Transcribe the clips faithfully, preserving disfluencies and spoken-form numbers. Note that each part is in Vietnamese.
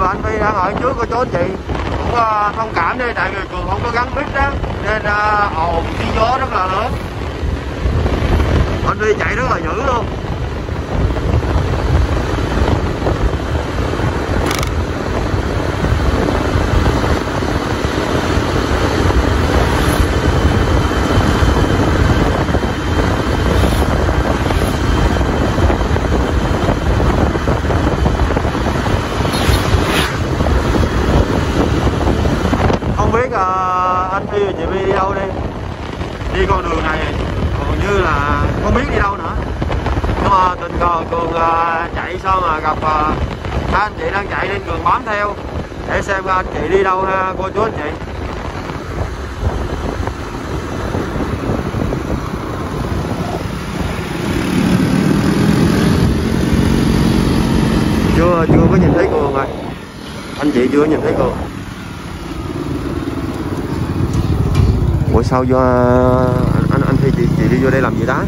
anh Phi đang ở trước cô chú anh chị cũng uh, thông cảm đi, tại vì Cường không có gắn mic đó nên uh, ồn tiếng gió rất là lớn. Anh Phi chạy rất là dữ luôn. Anh Phi và chị Vi đi đâu đi, đi con đường này còn như là không biết đi đâu nữa, nhưng mà tình cờ Cường uh, chạy xong mà gặp uh, hai anh chị đang chạy nên Cường bám theo để xem anh chị đi đâu ha cô chú anh chị. chưa chưa có nhìn thấy Cường rồi, anh chị chưa nhìn thấy Cường. Ủa sao do anh anh, anh Phi chị, chị đi vô đây làm gì đó?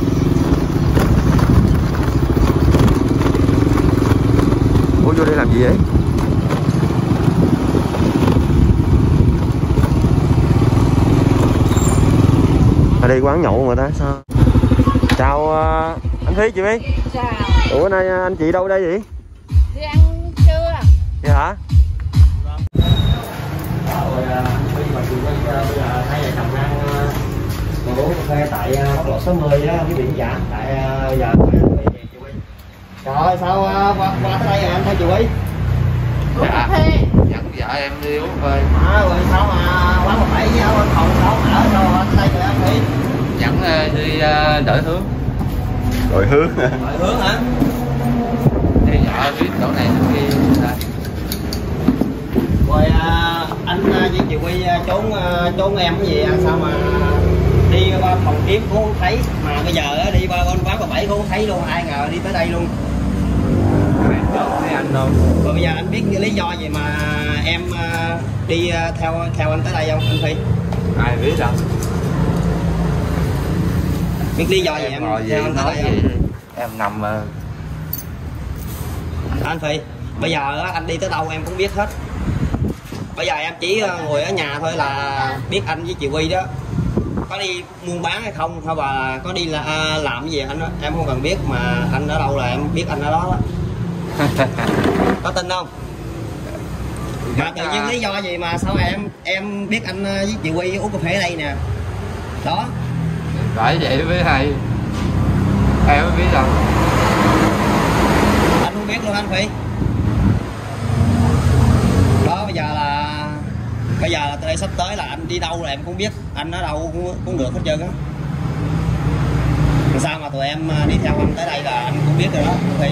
Ủa vô đây làm gì vậy? Ở đây quán nhậu mà ta sao? Chào uh, anh Phi chị Vi. Chào. Ủa nay anh chị đâu đây vậy? Đi ăn trưa. Vậy hả? Rồi khi mà chị bây giờ hai vợ chồng đang ngồi uống cà phê tại quốc lộ sáu mươi đó, cái biển giả tại giờ trời ơi sao qua qua tới đây rồi anh thấy chị Quý? Uống cà phê. Dẫn vợ em đi uống cà phê. À, rồi sao mà quán một bảy với quán phòng sao ở đâu anh đây rồi anh Phi? Dẫn đi đổi hướng. Đổi hướng. Đổi hướng hả? Thì vợ biết chỗ này chỗ kia đây. Rồi à, anh với chị Quy trốn trốn em cái gì sao mà đi qua phòng kiếm cũng không thấy, mà bây giờ đi qua bên quán bà bảy cũng không thấy luôn, ai ngờ đi tới đây luôn. Đâu thấy anh đâu. Rồi bây giờ anh biết lý do gì mà em đi theo theo anh tới đây không anh Phi? Ai biết đâu. Biết lý do gì em, em ngồi theo gì anh tới nói đây gì không? em nằm mà. Anh Phi, bây giờ anh đi tới đâu em cũng biết hết. Bây giờ em chỉ ngồi ở nhà thôi là biết anh với chị Quy đó có đi buôn bán hay không, hay là có đi là à, làm cái gì anh đó em không cần biết, mà anh ở đâu là em biết anh ở đó đó. Có tin không? Mà tự nhiên lý do gì mà sao mà em em biết anh với chị Quy uống cà phê ở đây nè đó. Phải vậy mới hay, em mới biết đâu. Anh không biết luôn anh Phi. Đó bây giờ là bây giờ là từ đây sắp tới là anh đi đâu là em cũng biết anh ở đâu cũng, cũng được hết trơn á. Sao mà tụi em đi theo anh tới đây là anh cũng biết rồi đó Phi.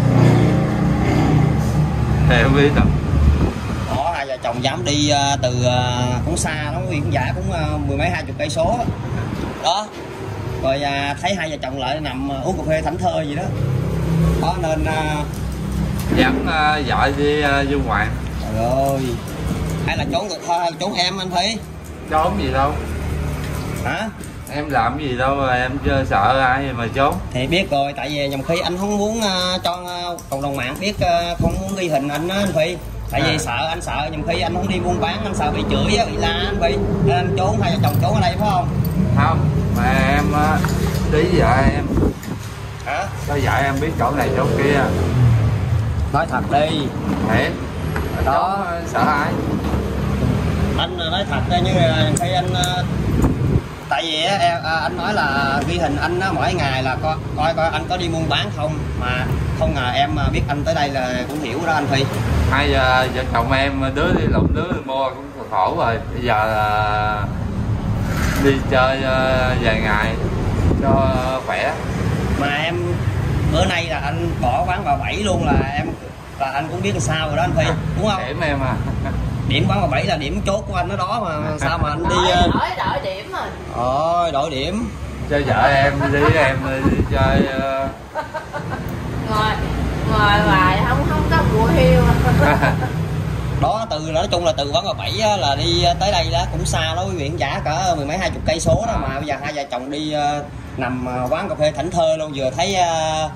Em biết đâu. Đó hai vợ chồng dám đi từ cũng xa lắm, cũng giả cũng mười mấy hai chục cây số đó. Rồi thấy hai vợ chồng lại nằm uống cà phê thảnh thơi gì đó. Đó nên Dẫn uh, vợ đi uh, du ngoạn. Trời ơi, hay là trốn được thôi, trốn em anh Phi? Trốn gì đâu. Hả? Em làm gì đâu mà em chưa sợ ai mà trốn. Thì biết rồi, tại vì nhầm khi anh không muốn uh, cho uh, cộng đồng mạng biết, uh, không muốn ghi hình anh á anh Phi. Tại vì à. sợ anh sợ nhầm khi anh không đi buôn bán, anh sợ bị chửi á, bị la anh Phi. Nên anh trốn, hai vợ chồng trốn ở đây phải không? Không, mà em uh, tí vợ em. Hả? Cho vợ em biết chỗ này chỗ kia. Nói thật đi. Thiệt. Đó sợ ai? Anh nói thật đây, như là khi anh tại vì em anh nói là ghi hình anh mỗi ngày là coi coi coi anh có đi buôn bán không, mà không ngờ em biết anh tới đây là cũng hiểu đó anh Phi. Hai giờ vợ chồng em đứa đi lụm đứa đi mua cũng khổ rồi, bây giờ là đi chơi vài ngày cho khỏe. Mà em bữa nay là anh bỏ quán bà Bảy luôn là em là anh cũng biết là sao rồi đó anh Phi, đúng không? Điểm em à. Điểm quán bà Bảy là điểm chốt của anh ở đó mà sao mà anh đi đổi đổi điểm rồi. Ôi đổi điểm cho vợ em đi, em đi chơi uh... ngồi ngồi hoài không không có mùa hiu. đó. Từ nói chung là từ quán bà Bảy là đi tới đây đó cũng xa đó quý vị, giả cả mười mấy hai chục cây số đó, mà bây giờ hai vợ chồng đi uh, nằm quán cà phê thảnh thơi luôn, vừa thấy uh,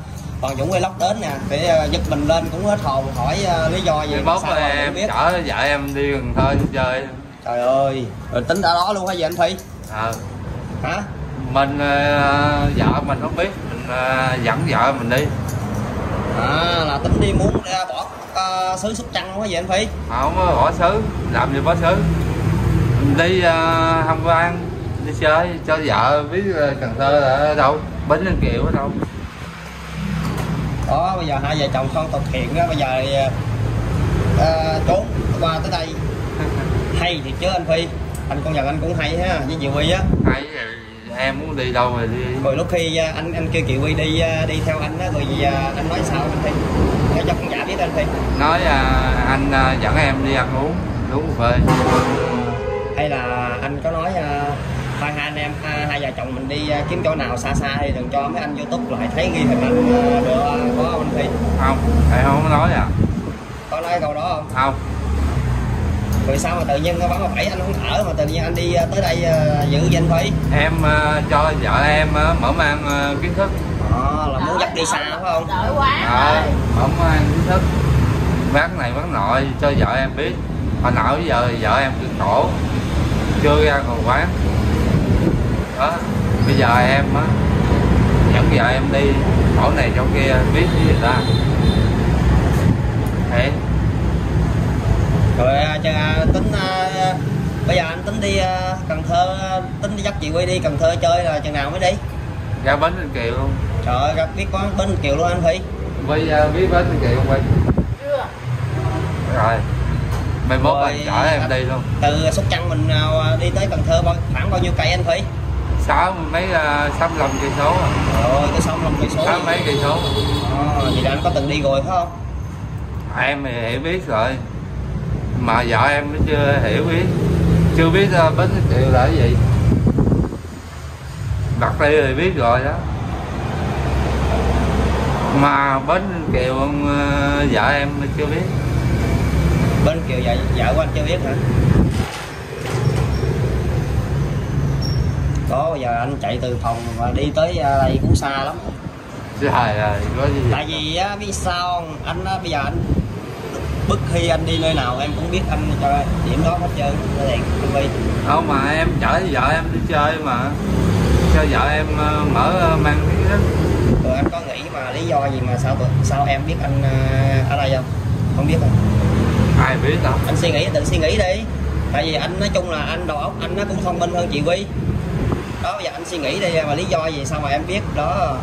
còn Dũng Vlog đến nè để giật mình lên cũng hết hồn, hỏi lý do gì bốc sao em biết. chở vợ em đi Cần Thơ chơi. Trời ơi, rồi tính ở đó luôn hả vậy anh Phi? Ờ. Hả? Mình uh, vợ mình không biết, mình uh, dẫn vợ mình đi. À là tính đi muốn ra bỏ uh, xứ Sóc Trăng quá vậy anh Phi? Không có bỏ xứ, làm gì bỏ xứ. Mình đi uh, tham quan, đi chơi cho vợ biết uh, Cần Thơ là ở đâu, Bến Ninh Kiều ở đâu. Đó bây giờ hai vợ chồng con thực hiện đó, bây giờ uh, trốn qua tới đây hay thiệt chứ anh Phi, anh con nhận anh cũng hay ha với chị Huy á. Hay em muốn đi đâu rồi đi. Rồi lúc khi anh anh kêu chị Huy đi đi theo anh á, rồi anh nói sao anh Phi? Để cho con giả biết anh Phi. Nói uh, anh uh, dẫn em đi ăn uống, uống cà phê. Hay là anh có nói uh, hai anh em uh, hai vợ chồng mình đi uh, kiếm chỗ nào xa xa đi, đừng cho mấy anh YouTube lại thấy ghi hình anh uh, được uh, có không anh Phi? Không, em không có nói à. Có nói câu đó không? Không. Rồi sao mà tự nhiên nó bắn một bảy anh không ở mà tự nhiên anh đi tới đây uh, giữ danh Phi? Em uh, cho vợ em uh, mở mang uh, kiến thức. À, là muốn dắt đi xa phải không? Đợi quá À, rồi. mở mang kiến thức, bán này bán nội cho vợ em biết. Hồi nào bây giờ vợ em cực khổ, chưa ra còn quán. Đó, bây giờ em á dẫn vợ em đi chỗ này chỗ kia biết với người ta. Thế. Rồi uh, tính uh, bây giờ anh tính đi uh, Cần Thơ, tính đi dắt chị Huy đi Cần Thơ chơi là chừng nào mới đi? Ra Bến Ninh Kiều luôn. Trời ơi, gặp biết có Bến Ninh Kiều luôn anh Phi. Bây giờ biết Bến Ninh Kiều không Phi? Chưa. Rồi mai mốt anh chở em đi luôn. Từ Sóc Trăng mình uh, đi tới Cần Thơ bao, khoảng bao nhiêu cây anh Phi? Sáu mấy sáu mươi lăm cây số. Rồi tới sáu mươi lăm cây số. Sáu mấy cây số. À, vậy là anh có từng đi rồi phải không? Em thì hiểu biết rồi, mà vợ em nó chưa hiểu biết, chưa biết uh, Bến Ninh Kiều là cái gì. Bạc Liêu thì biết rồi đó, mà Bến Ninh Kiều ông uh, vợ em chưa biết. Bến Kiều vợ, vợ của anh chưa biết hả? Có bây giờ anh chạy từ phòng mà đi tới đây cũng xa lắm. Trời ơi, có gì Tại vì á, biết sao không? Anh á, bây giờ anh bất khi anh đi nơi nào em cũng biết anh cho điểm đó hết trơn. Đây anh Phi. không mà em chở vợ em đi chơi mà cho vợ em uh, mở uh, mang cái đó. Rồi anh có nghĩ mà lý do gì mà sao sao em biết anh uh, ở đây không? Không biết không? Ai biết đâu. Anh suy nghĩ, tự suy nghĩ đi. Tại vì anh nói chung là anh đầu óc anh nó cũng thông minh hơn chị Huy. Đó bây giờ anh suy nghĩ đi mà lý do gì sao mà em biết đó.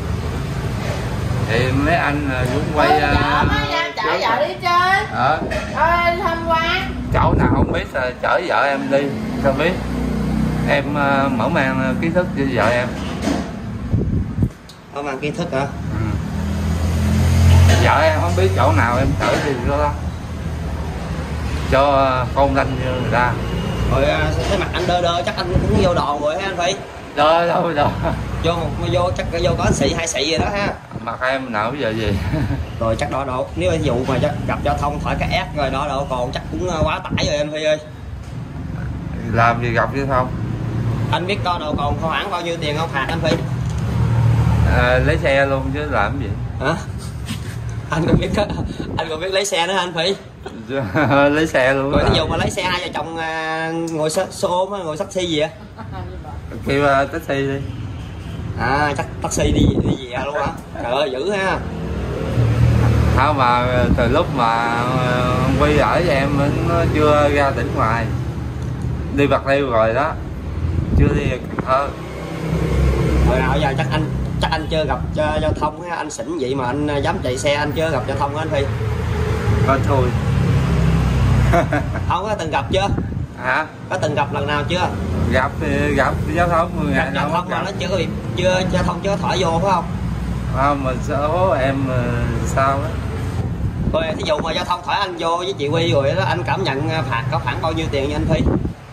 Thì mấy anh Dũng quay Ôi, chở mấy em chở vợ đi chơi. Ờ. Ơi tham quan. Chỗ nào không biết là chở vợ em đi sao biết. Em uh, mở mang kiến thức cho vợ em. Mở mang kiến thức hả? Ừ. Vợ em không biết chỗ nào em chở đi đó cho uh, con lanh như người ta. Rồi cái mặt anh đơ đơ chắc anh cũng vô đòn rồi ha anh Phi. Đâu đâu đâu. Vô một vô chắc vô có xị hai xị rồi đó ha. Mặt em nào bây giờ gì. Rồi chắc đo độ nếu ví dụ mà gặp giao thông khỏi cái ép rồi đo độ còn chắc cũng quá tải rồi anh Phi ơi. Làm gì gặp chứ không. Anh biết đo độ còn khoảng bao nhiêu tiền không phạt anh Phi? À, lấy xe luôn chứ làm gì. Hả? Anh còn biết anh còn biết lấy xe nữa anh Phi? Lấy xe luôn. Rồi ví dụ mà lấy xe hai vợ chồng ngồi xe ôm ngồi taxi gì á? Kêu uh, taxi đi. À chắc taxi đi đi về luôn hả? Trời ơi dữ ha. Không mà từ lúc mà Quy ở với em nó chưa ra tỉnh ngoài, đi Bạc Liêu rồi đó, chưa đi Cần Thơ. Hồi nào giờ chắc anh chắc anh chưa gặp cho giao thông ha, anh xỉn vậy mà anh dám chạy xe anh chưa gặp giao thông á anh Phi? Coi thôi. Không có từng gặp chưa? Hả? Có từng gặp lần nào chưa? Gặp thì gặp giao thông Gặp giao thông mà nó chưa có bị chưa giao thông chưa có thổi vô phải không? Không mà số em sao á. Rồi thí dụ mà giao thông thổi anh vô với chị Huy rồi đó anh cảm nhận phạt có khoảng bao nhiêu tiền nha anh Phi?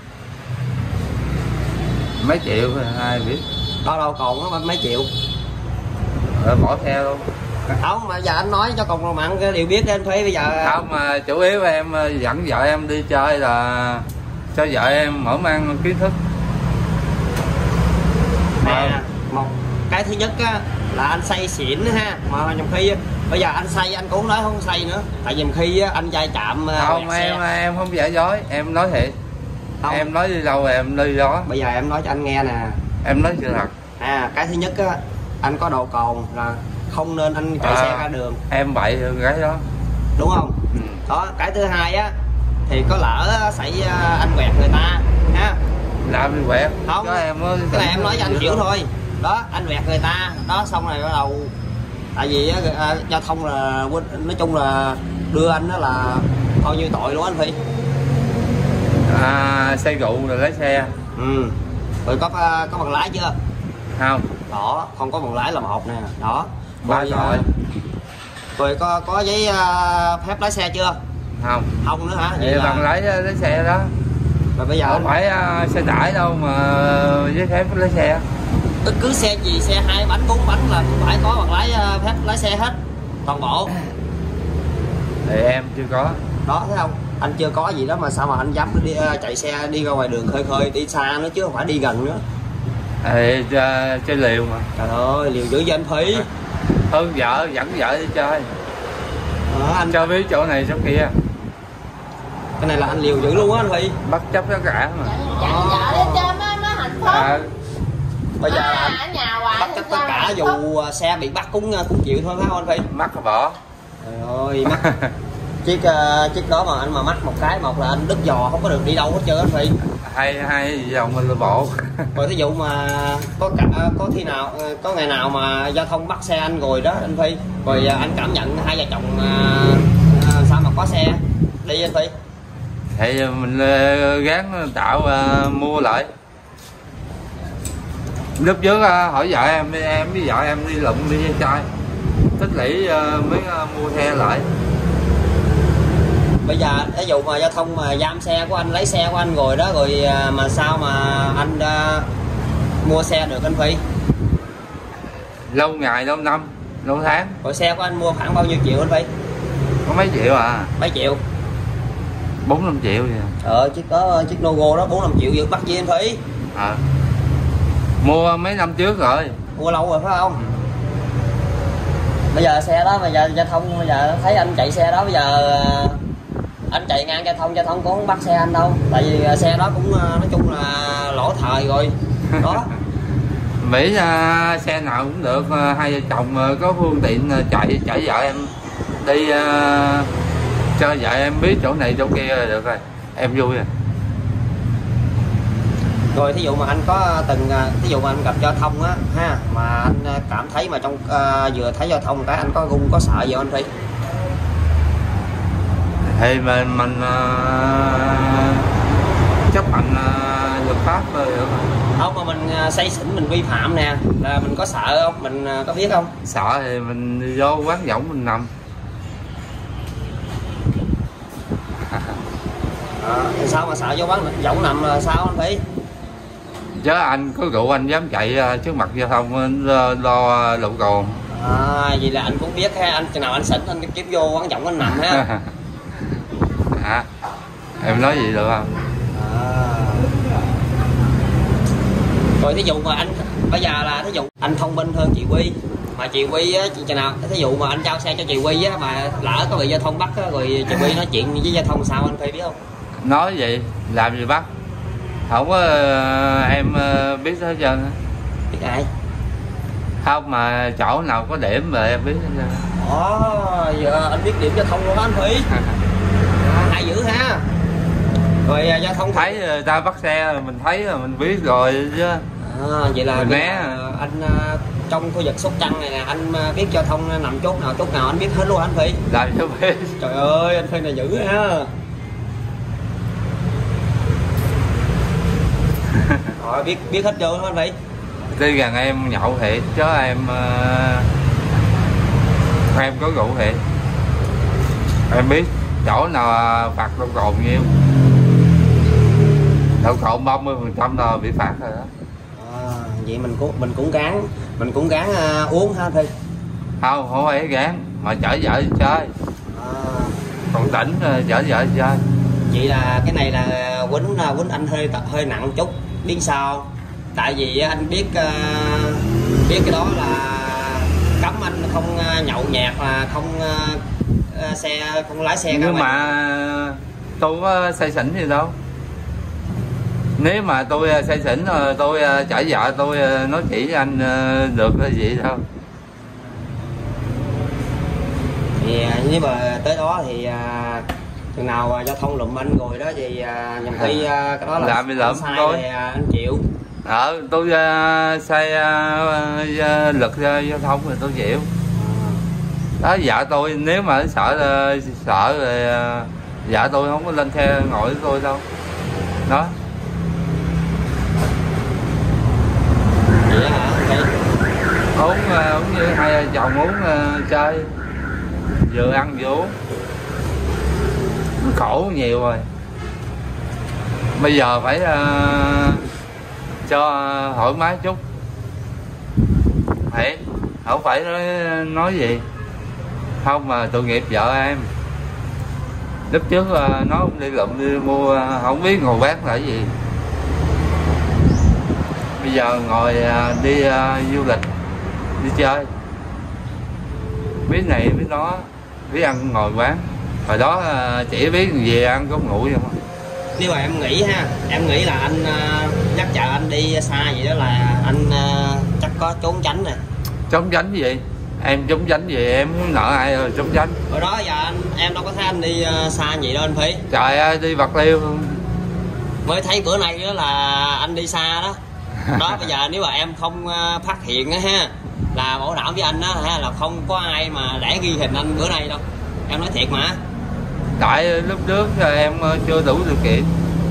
Mấy triệu ai biết. Đâu đâu còn nó mấy triệu. Rồi bỏ xe luôn. Không mà giờ anh nói cho cộng đồng mạng đều biết anh Phi bây giờ. Không mà chủ yếu em dẫn vợ em đi chơi là cho vợ em mở mang kiến thức. Nè, một cái thứ nhất á là anh say xỉn ha, mà nhầm khi bây giờ anh say anh cũng nói không say nữa, tại vì khi anh vai chạm không em xe. Em không giả dối, em nói thiệt không. Em nói đi đâu em đi đó. Bây giờ em nói cho anh nghe nè, em nói sự thật. À cái thứ nhất á, anh có độ cồn là không nên anh chạy à, xe ra đường. Em bậy cái đó đúng không? Ừ. Đó, cái thứ hai á thì có lỡ xảy anh quẹt người ta ha. Làm gì quẹt? Không, cái, em nói, cái này em nói cho anh hiểu thôi. Đó, anh quẹt người ta, đó xong rồi bắt đầu tại vì á, giao thông là nói chung là đưa anh đó là bao nhiêu tội luôn anh Phi. À, xe rượu rồi lái xe. Ừ. Rồi có có bằng lái chưa? Không. Đó, không có bằng lái là một nè, đó. Ba rồi. Rồi có có giấy uh, phép lái xe chưa? Không. Không nữa hả? Vậy là bằng lái lái xe đó. Rồi bây giờ không phải uh, xe tải đâu mà giấy phép lái xe. Bất cứ xe gì, xe hai bánh, bốn bánh là cũng phải có bằng lái uh, phép lái xe hết. Toàn bộ. Thì em chưa có. Đó thấy không? Anh chưa có gì đó mà sao mà anh dám đi uh, chạy xe đi ra ngoài đường khơi khơi đi xa nữa chứ không phải đi gần nữa. Ê, chơi, chơi liều mà. Trời ơi, liều dữ với anh Phi. Hơn vợ, dẫn vợ đi chơi. À, anh cho biết chỗ này chỗ kia. Cái này là anh liều dữ luôn á anh Phi. Bất chấp tất cả mà. Dẫn vợ đi chơi mới, mới hạnh phúc. À, bây giờ à, anh nhà bất chấp tất cả dù xe bị bắt cũng cũng chịu thôi phải không anh Phi? Mắc hả bỏ. Trời ơi, mắc. chiếc uh, chiếc đó mà anh mà mắc một cái, một là anh đứt giò không có được đi đâu hết trơn anh Phi. Hay hay dòng mình là bộ. Rồi thí dụ mà có cả, có khi nào có ngày nào mà giao thông bắt xe anh rồi đó anh Phi, rồi anh cảm nhận hai vợ chồng uh, sao mà có xe đi anh Phi? Thì mình uh, gắng tạo uh, mua lại. Lúc trước uh, hỏi vợ em em với vợ em đi lụm đi trai tích lũy uh, mới uh, mua xe lại. Bây giờ ví dụ mà giao thông mà giam xe của anh, lấy xe của anh rồi đó, rồi mà sao mà anh uh, mua xe được anh Phi? Lâu ngày, lâu năm, lâu tháng. Rồi xe của anh mua khoảng bao nhiêu triệu anh Phi? Có mấy triệu à? Mấy triệu? Bốn năm triệu vậy. Ờ, chiếc đó, chiếc logo đó bốn năm triệu dự bắt gì anh Phi? À. Mua mấy năm trước rồi. Mua lâu rồi phải không? Ừ. Bây giờ xe đó, bây giờ giao thông, bây giờ thấy anh chạy xe đó, bây giờ anh chạy ngang giao thông, giao thông cũng không bắt xe anh đâu, tại vì xe đó cũng nói chung là lỗi thời rồi đó. Mỹ uh, xe nào cũng được, uh, hai vợ chồng uh, có phương tiện uh, chạy chở vợ em đi uh, cho vợ em biết chỗ này chỗ kia là được rồi, em vui rồi. Rồi thí dụ mà anh có từng thí dụ mà anh gặp giao thông á ha, mà anh cảm thấy mà trong uh, vừa thấy giao thông cái anh có run có sợ gì không anh Phi? Thì mình mình uh, chấp hành uh, luật pháp rồi được. Không mà mình uh, say xỉn mình vi phạm nè, là mình có sợ không, mình uh, có biết không? Sợ thì mình vô quán võng mình nằm. À, sao mà sợ vô quán võng nằm là sao anh Phi? Chứ anh có rượu anh dám chạy uh, trước mặt giao thông lo, lo lộn cồn. À vậy là anh cũng biết ha, anh chừng nào anh xỉn anh kiếm vô quán võng anh nằm ha. À, em nói gì được không? À. Rồi thí dụ mà anh bây giờ là thí dụ anh thông minh hơn chị Quy, mà chị Quy á, chừng nào thí dụ mà anh trao xe cho chị Quy á, mà lỡ có bị giao thông bắt á, rồi chị Quy nói chuyện với giao thông sao anh Phi biết không? Nói vậy làm gì bắt, không có uh, em uh, biết hết trơn. Biết ai? Không mà chỗ nào có điểm mà em biết hết trơn. Ồ, giờ anh biết điểm giao thông luôn đó anh Phi. Hay dữ ha. Rồi giao thông thấy người ta bắt xe mình thấy là mình biết rồi chứ. À, vậy là né anh trong khu vực Sóc Trăng này nè, anh biết giao thông nằm chốt nào chốt nào anh biết hết luôn anh Phi. Làm sao biết. Trời ơi anh Phi này dữ ha. Rồi biết biết hết trơn anh Phi. Tuy rằng em nhậu thiệt chứ em uh, em có rượu thiệt, em biết chỗ nào phạt nồng cồn nhiêu, nồng cồn ba mươi phần trăm là bị phạt rồi đó. À, vậy mình cũng mình cũng gắng mình cũng gắng uh, uống ha Phi. Không không phải gán mà chở vợ đi chơi. À. Còn tỉnh chở vợ đi chơi. Vậy là cái này là quýnh quýnh anh hơi hơi nặng chút, biết sao? Tại vì anh biết uh, biết cái đó là cấm anh không nhậu nhẹt, là không uh, xe không lái xe. Nhưng mà tôi có say xỉn gì đâu. Nếu mà tôi say xỉn tôi chở vợ tôi nói chỉ với anh được cái gì đâu. Thì nếu mà tới đó thì uh, chừng nào giao thông lụm anh rồi đó thì uh, nhầm khi uh, cái đó là làm bị lụm sai tôi thì, uh, anh chịu. Ờ tôi uh, say uh, lực uh, giao thông thì tôi chịu. Đó vợ tôi nếu mà sợ uh, sợ thì uh, vợ tôi không có lên xe ngồi với tôi đâu. Đó. Vậy đó hả? Okay. Uống uh, uống như hai vợ chồng uống uh, chơi vừa ăn vừa uống. Khổ nhiều rồi. Bây giờ phải uh, cho thoải mái chút. Phải không phải nói, nói gì không mà tội nghiệp vợ em. Lúc trước uh, nó đi lụm đi mua uh, không biết ngồi bát là cái gì. Bây giờ ngồi uh, đi uh, du lịch đi chơi, biết này biết đó, biết ăn ngồi quán. Hồi đó chỉ biết về ăn có ngủ vậy không. Nếu mà em nghĩ ha, em nghĩ là anh uh, nhắc chợ anh đi xa vậy đó là anh uh, chắc có trốn tránh nè. Trốn tránh gì? Em trốn tránh gì? Em không nợ ai rồi trốn tránh. Hồi đó giờ anh em đâu có thấy anh đi uh, xa vậy đâu anh Phi. Trời ơi đi Bạc Liêu. Mới thấy bữa nay đó là anh đi xa đó. Đó bây giờ nếu mà em không uh, phát hiện á ha, là bảo đảm với anh á ha, là không có ai mà để ghi hình anh bữa nay đâu. Em nói thiệt mà. Tại lúc trước em chưa đủ điều kiện.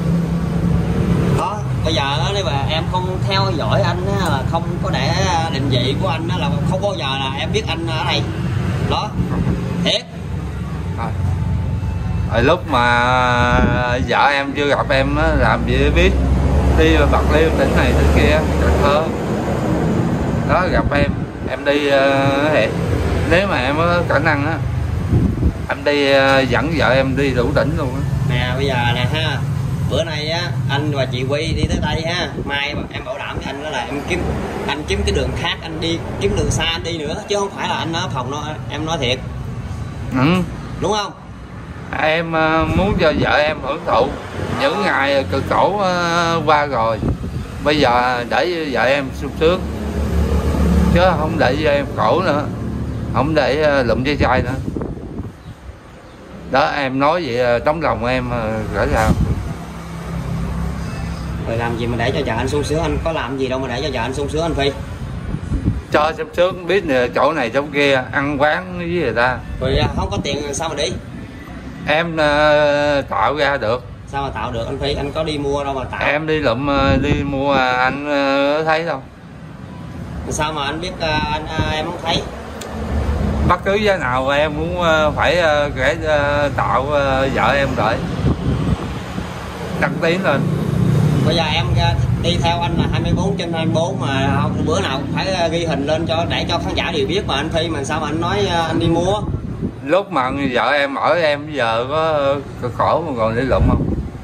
Đó bây giờ đó, nếu mà em không theo dõi anh á, là không có để định vị của anh á, là không bao giờ là em biết anh ở đây. Đó thiệt. Rồi, rồi lúc mà vợ em chưa gặp em á, làm gì biết đi Bạc Liêu tỉnh này tỉnh kia Cần Thơ đó, gặp em em đi uh, hẹn. Nếu mà em có khả năng á em đi uh, dẫn vợ em đi đủ tỉnh luôn á. Nè bây giờ nè ha, bữa nay á anh và chị Quy đi tới đây ha, mai em bảo đảm với anh đó là em kiếm anh kiếm cái đường khác, anh đi kiếm đường xa anh đi nữa, chứ không phải là anh ở phòng nó. Em nói thiệt. Ừ. Đúng không? Em uh, muốn cho vợ em hưởng thụ những ngày cực khổ uh, qua rồi. Bây giờ để vợ em sung sướng, chứ không để cho em khổ nữa, không để uh, lụm dây chai nữa. Đó em nói vậy uh, tấm lòng em uh, cỡ sao. Rồi làm gì mà để cho vợ anh sung sướng? Anh có làm gì đâu mà để cho vợ anh sung sướng anh Phi. Cho sung sướng biết nè, chỗ này chỗ kia ăn quán với người ta. Rồi không có tiền sao mà đi? Em uh, tạo ra được. Sao mà tạo được anh Phi? Anh có đi mua đâu mà tạo. Em đi lụm uh, đi mua uh, anh uh, thấy đâu. Sao mà anh biết uh, anh uh, em không thấy? Bất cứ giá nào em cũng uh, phải uh, để uh, tạo uh, vợ em đợi đăng tiến lên. Bây giờ em uh, đi theo anh là hai mươi bốn trên hai mươi bốn mà không, bữa nào cũng phải uh, ghi hình lên cho để cho khán giả đều biết mà anh Phi, mà sao mà anh nói uh, anh đi mua? Lúc mà vợ em ở em bây giờ có cực khổ mà còn để lụm không?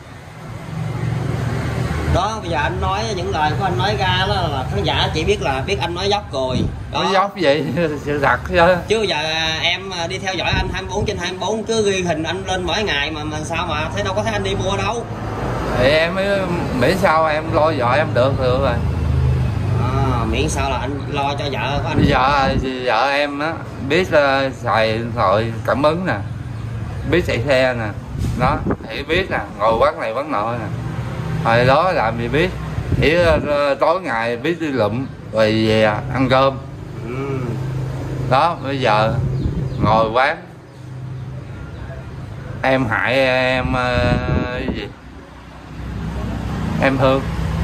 Đó bây giờ anh nói những lời của anh nói ra đó là khán giả chỉ biết là biết anh nói dốc rồi. Nói dốc vậy sự thật chứ. Chứ giờ em đi theo dõi anh hai mươi bốn trên hai mươi bốn cứ ghi hình anh lên mỗi ngày mà mà sao mà thấy đâu có thấy anh đi mua đâu. Thì em mới miễn sao em lo vợ em được được rồi. À, miễn sao là anh lo cho vợ của anh. Bây giờ thì vợ em á biết uh, xài điện thoại cảm ứng nè, biết chạy xe nè, đó thì biết nè, ngồi quán này quán nọ nè. Hồi đó làm gì biết, chỉ uh, tối ngày biết đi lụm rồi về ăn cơm. Ừ. Đó bây giờ ngồi quán em hại em uh, gì em thương.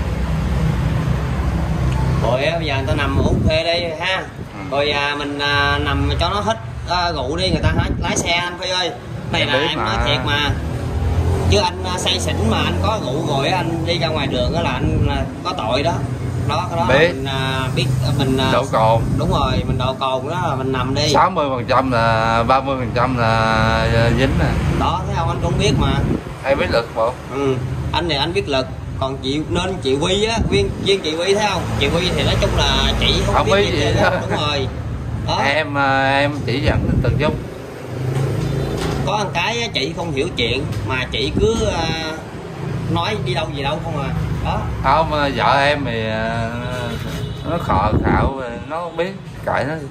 Rồi bây giờ người ta nằm uống phê đi ha. Ừ. Rồi à, mình à, nằm cho nó hết à, rượu đi, người ta lái, lái xe anh Phi ơi. Này là em nói thiệt mà. Chứ anh à, say xỉn mà anh có rượu rồi anh đi ra ngoài đường đó là anh là có tội đó. Đó cái đó biết. Mình à, biết mình à, độ cồn. Đúng rồi, mình độ cồn đó là mình nằm đi. sáu mươi phần trăm là ba mươi phần trăm là dính nè. Đó thấy không, anh cũng biết mà. Hay biết lực bộ. Ừ, anh này anh biết lực. Còn chị nên chị Quy á, viên viên chị Quy thấy không? Chị Quy thì nói chung là chị không, không biết biết gì, gì đó. Đúng rồi. Đó. em em chỉ dẫn từng chút. Có một cái chị không hiểu chuyện mà chị cứ uh, nói đi đâu gì đâu không à. Đó. Không, vợ em thì nó khờ khạo, nó không biết, kệ nó.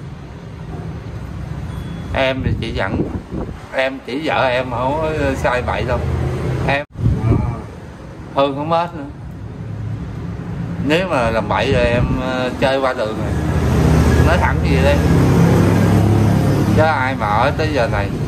Em thì chỉ dẫn, em chỉ vợ em không có sai bậy đâu. Em hơn không hết nữa. Nếu mà làm bậy rồi em chơi qua đường này, nói thẳng gì đây, chứ ai mà ở tới giờ này.